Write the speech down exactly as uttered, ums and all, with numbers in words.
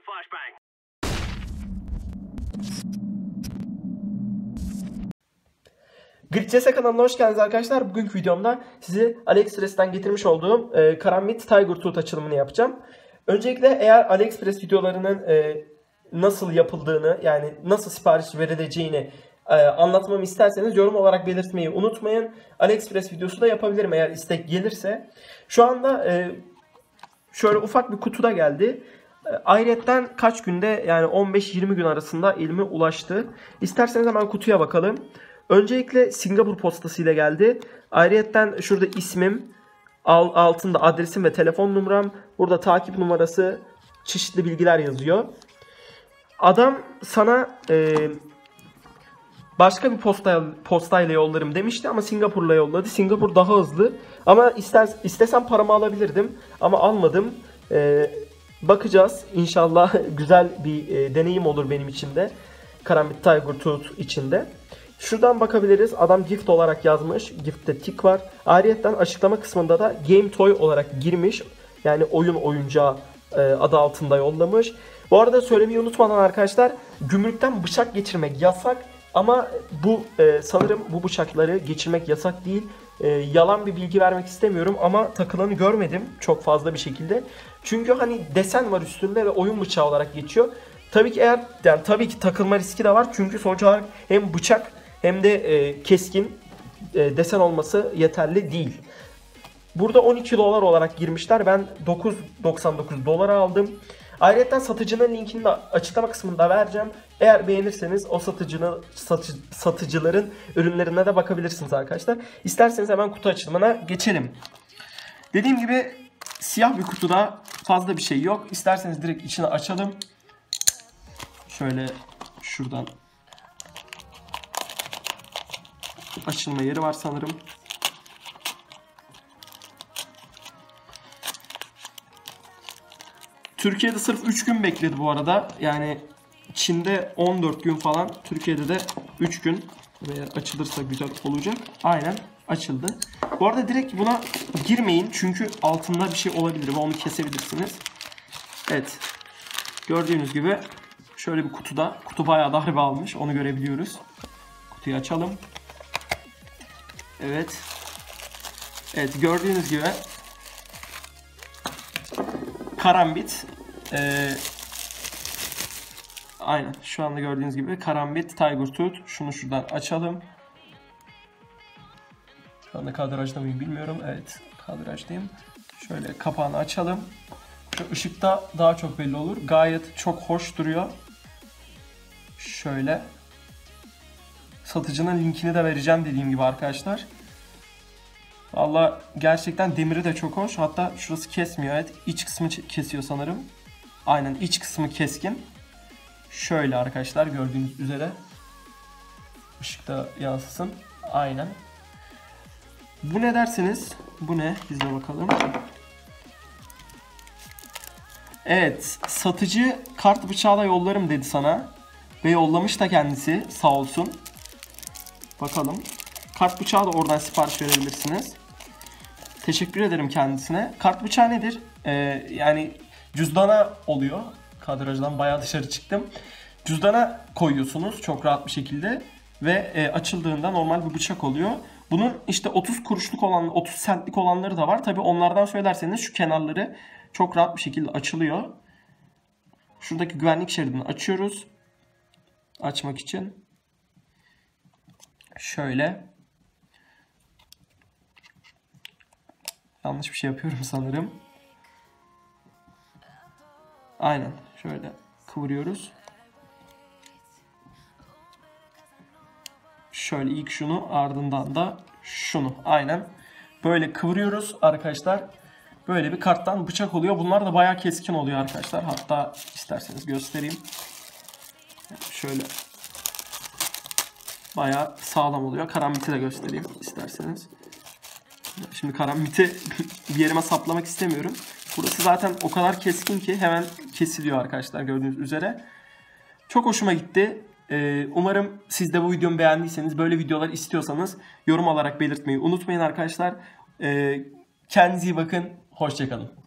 Glitch C S kanalına hoş geldiniz arkadaşlar. Bugünkü videomda sizi AliExpress'ten getirmiş olduğum e, Karambit Tiger Tooth açılımını yapacağım. Öncelikle eğer AliExpress videolarının e, nasıl yapıldığını, yani nasıl sipariş verileceğini e, anlatmamı isterseniz yorum olarak belirtmeyi unutmayın. AliExpress videosu da yapabilirim eğer istek gelirse. Şu anda e, şöyle ufak bir kutuda geldi. Ayrıyetten kaç günde, yani on beş yirmi gün arasında elime ulaştı. İsterseniz hemen kutuya bakalım. Öncelikle Singapur postası ile geldi. Ayrıyetten şurada ismim, altında adresim ve telefon numaram, burada takip numarası, çeşitli bilgiler yazıyor. Adam sana e, başka bir posta, postayla yollarım demişti ama Singapur'la yolladı. Singapur daha hızlı ama ister, istesem paramı alabilirdim ama almadım. E, bakacağız. İnşallah güzel bir e, deneyim olur benim için de. Karambit Tiger Tooth içinde. Şuradan bakabiliriz. Adam gift olarak yazmış. Gift'te tik var. Ayrıyeten açıklama kısmında da Game Toy olarak girmiş. Yani oyun oyuncağı e, adı altında yollamış. Bu arada söylemeyi unutmadan arkadaşlar, gümrükten bıçak geçirmek yasak. Ama bu e, sanırım bu bıçakları geçirmek yasak değil. E, yalan bir bilgi vermek istemiyorum ama takılanı görmedim çok fazla bir şekilde. Çünkü hani desen var üstünde ve oyun bıçağı olarak geçiyor. Tabii ki eğer yani tabii ki takılma riski de var. Çünkü sonuç olarak hem bıçak hem de e, keskin e, desen olması yeterli değil. Burada on iki dolar olarak girmişler. Ben dokuz doksan dokuz dolara aldım. Ayrıca satıcının linkini de açıklama kısmında vereceğim. Eğer beğenirseniz o satıcının satıcı, satıcıların ürünlerine de bakabilirsiniz arkadaşlar. İsterseniz hemen kutu açılımına geçelim. Dediğim gibi siyah bir kutuda fazla bir şey yok. İsterseniz direkt içini açalım. Şöyle şuradan açılma yeri var sanırım. Türkiye'de sırf üç gün bekledi bu arada. Yani Çin'de on dört gün falan, Türkiye'de de üç gün. Veya açılırsa güzel olacak. Aynen açıldı. Bu arada direkt buna girmeyin çünkü altında bir şey olabilir ve onu kesebilirsiniz. Evet. Gördüğünüz gibi şöyle bir kutuda. Kutu bayağı darbe almış. Onu görebiliyoruz. Kutuyu açalım. Evet. Evet, gördüğünüz gibi Karambit ee, aynen şu anda gördüğünüz gibi Karambit Tiger Tooth. Şunu şuradan açalım. Şu anda kadrajda mıyım bilmiyorum. Evet, kadrajdayım. Şöyle kapağını açalım. Şu ışıkta daha çok belli olur. Gayet çok hoş duruyor. Şöyle. Satıcının linkini de vereceğim dediğim gibi arkadaşlar. Valla gerçekten demiri de çok hoş. Hatta şurası kesmiyor. Evet, iç kısmı kesiyor sanırım. Aynen, iç kısmı keskin. Şöyle arkadaşlar, gördüğünüz üzere. Işıkta yansısın. Aynen. Bu ne dersiniz? Bu ne? Biz de bakalım. Evet, satıcı kart bıçağıyla yollarım dedi sana. Ve yollamış da kendisi, sağ olsun. Bakalım. Kart bıçağı da oradan sipariş verebilirsiniz. Teşekkür ederim kendisine. Kart bıçağı nedir? Ee, yani cüzdana oluyor. Kadrajdan bayağı dışarı çıktım. Cüzdana koyuyorsunuz çok rahat bir şekilde. Ve e, açıldığında normal bir bıçak oluyor. Bunun işte otuz kuruşluk olan, otuz centlik olanları da var. Tabi onlardan söylerseniz şu kenarları çok rahat bir şekilde açılıyor. Şuradaki güvenlik şeridini açıyoruz. Açmak için. Şöyle. Yanlış bir şey yapıyorum sanırım. Aynen. Şöyle kıvırıyoruz. Şöyle ilk şunu, ardından da şunu. Aynen. Böyle kıvırıyoruz arkadaşlar. Böyle bir karttan bıçak oluyor. Bunlar da bayağı keskin oluyor arkadaşlar. Hatta isterseniz göstereyim. Şöyle. Bayağı sağlam oluyor. Karambit'i de göstereyim isterseniz. Şimdi karambiti bir yerime saplamak istemiyorum. Burası zaten o kadar keskin ki hemen kesiliyor arkadaşlar, gördüğünüz üzere. Çok hoşuma gitti. Ee, umarım siz de bu videomu beğendiyseniz, böyle videolar istiyorsanız yorum olarak belirtmeyi unutmayın arkadaşlar. Ee, kendinize iyi bakın. Hoşça kalın.